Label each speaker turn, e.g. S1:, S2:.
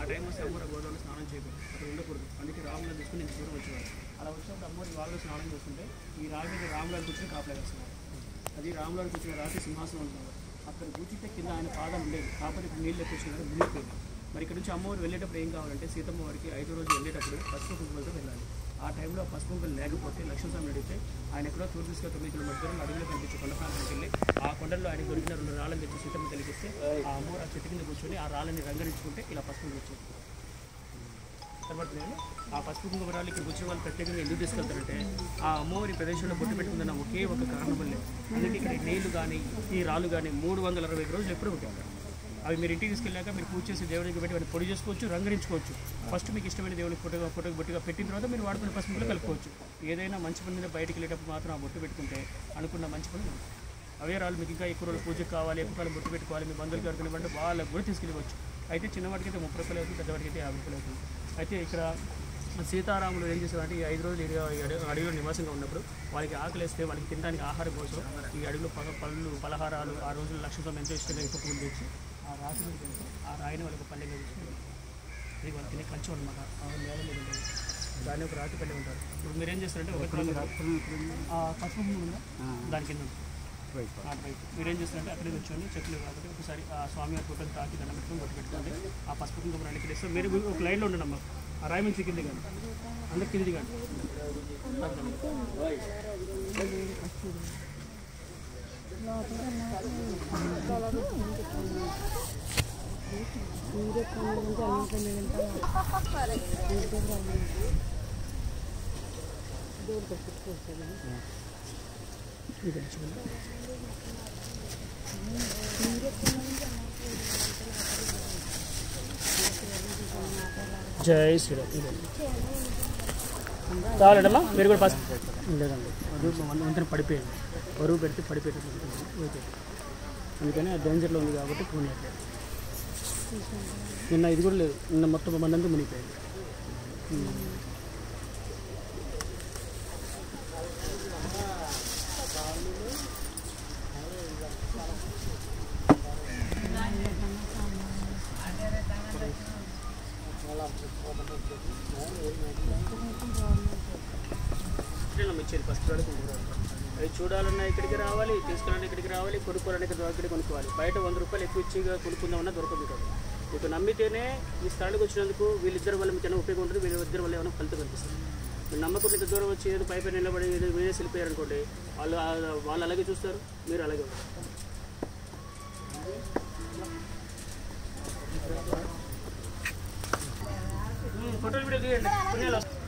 S1: Time వస్తే అమ్మవారి గోదావరిలో స్నానం చేయకూడదు, అక్కడ ఉండకూడదు. అందుకే రాములను తీసుకుని ఇంత దూరం వచ్చేవారు. అలా వచ్చినప్పుడు అమ్మవారి వాళ్ళలో స్నానం చేస్తుంటే ఈ రాయి మీద రాములారు కూర్చొని కాపలా వేస్తున్నారు. అది రాములారు కూర్చుని రాసి సింహాసనం ఉంటున్నారు. అక్కడ కూర్చుంటే కింద ఆయన పాదం ఉండేది, కాకపోతే ఇప్పుడు నీళ్ళు ఎక్కించుకున్నారు, మునిగిపోయింది. మరి ఇక్కడ నుంచి అమ్మవారు వెళ్ళేటప్పుడు ఏం కావాలంటే సీతమ్మ వారికి 5వ రోజు వెళ్ళేటప్పుడు పసుపు కుంకుమలతో వెళ్ళాలి. ఆ టైంలో పసుపు కుంకుమలు లేకపోతే లక్ష్మణస్వామి అడిగితే ఆయన ఎక్కడో 9 కిలోమీటర్లు అడుగులో కనిపించే కొండ ప్రాంతానికి వెళ్ళి ఆ కొండల్లో ఆయన దొరికిన 2 రాళ్ళని తెచ్చి సీతమ్మ తెలిగిస్తే ఆ అమ్మవారు ఆ చెట్టు కింద కూర్చొని ఆ రాళ్ళని రంగరించుకుంటే ఇలా పసుపు వచ్చేది. తర్వాత ఆ పసుపు కుంకుమ రాళ్ళు ఇక్కడ వచ్చిన వాళ్ళు ప్రత్యేకంగా ఎందుకు తీసుకెళ్తారంటే ఆ అమ్మవారి ప్రదేశంలో బొట్టు పెట్టుకుందన్న ఒకే ఒక కారణం వల్లే. అందుకే ఇక్కడ నీళ్లు కానీ ఈ రాళ్ళు కానీ 365 రోజులు ఎప్పుడు ఉంటాయి. అవి మీరు ఇంటికి తీసుకెళ్ళాక మీరు పూజ చేసి దేవుడికి పెట్టి వాటిని పొడి చేసుకోవచ్చు, రంగరించుకోవచ్చు. ఫస్ట్ మీకు ఇష్టమైన దేవుడికి ఫోటోగా బొట్టుగా పెట్టిన తర్వాత మీరు వాడుకునే పసుపులో కలుపుకోవచ్చు. ఏదైనా మంచి పని మీద బయటికి వెళ్ళేటప్పుడు మాత్రం ఆ బొట్టు పెట్టుకుంటే అనుకున్న మంచి పని. అవే రాళ్ళు మీకు ఇంకా ఎక్కువ రోజులు పూజకు కావాలి, ఎక్కువ కాలం బొట్టు పెట్టుకోవాలి, మీ బంధువులకి ఎవరికైనా వాళ్ళకి కూడా తీసుకెళ్ళవచ్చు. అయితే చిన్నవాడికి అయితే 30 రూపాయలు అవుతుంది, పెద్దవాడికి అయితే 50 రూపాయలు అవుతుంది. అయితే ఇక్కడ సీతారాములు ఏం చేసేవారంటే ఈ 5 రోజులు అడవిలో నివాసంగా ఉన్నప్పుడు వాళ్ళకి ఆకలిస్తే వాళ్ళకి తినడానికి ఆహారం కోసం ఈ అడవిలో పళ్ళు పలహారాలు ఆ రోజులు లక్ష్మణస్వామి ఎంతో ఇష్టంగా ఎక్కువ పూలు తెచ్చి ఆ రాసులు ఆ రాయిని వాళ్ళకి పల్లెగా తీసుకుని ఇది వాళ్ళకి తినే కంచం అనమాట. ఆ నేల మీద ఉంటుంది, దాన్ని ఒక రాతి పల్లె ఉంటారు. ఇప్పుడు మీరు ఏం చేస్తారంటే ఒక పసుపు ఉందా దాని కింద మీరేం చేస్తారంటే అక్కడికి వచ్చి చెట్లు కాబట్టి ఒకసారి ఆ స్వామివారి ఫోటోని తాకి దండం పెట్టుకుని బొట్టు పెట్టుకోండి. ఆ పసుపు కుంకుమ రెండు కింద మీరు ఒక లైన్లో ఉండండి అమ్మ. ఆ రాయి మంచి కింది కానీ అందరికి కింది కానీ జై శ్రీరామ్. చాలండమ్మా మీరు కూడా ఫస్ట్ లేదండి, అది వంతెన పడిపోయింది, బరువు పెడితే పడిపోయేటట్టు. అందుకని ఆ డేంజర్లో ఉంది కాబట్టి పోనీయట్లేదు. నిన్న ఇది కూడా లేదు, నిన్న మొత్తం మందంతా మునిగిపోయింది. ఇచ్చేది ఫస్ట్ అది చూడాలన్నా ఇక్కడికి రావాలి, తీసుకెళ్ళాలని ఇక్కడికి రావాలి, కొనుక్కోవాలని ఇక్కడికి కొనుక్కోవాలి. బయట 100 రూపాయలు ఎక్కువ ఇచ్చిగా కొనుక్కుందామన్నా దొరకదు కదా. మీకు నమ్మితేనే ఈ స్థలానికి వచ్చినందుకు వీళ్ళిద్దరి వల్ల మీకు ఏమైనా ఉపయోగం ఉంటుంది, వీళ్ళిద్దరి వల్ల ఏమైనా ఫలితం కనిపిస్తుంది. మీరు నమ్మకుండా ఇంత దూరం వచ్చి ఏదో పైపై నిలబడి ఏదో వేరే వెళ్ళిపోయారు అనుకోండి, వాళ్ళు అలాగే చూస్తారు, మీరు అలాగే ఉంటారు. ఫోటోలు వీడియో తీయండి.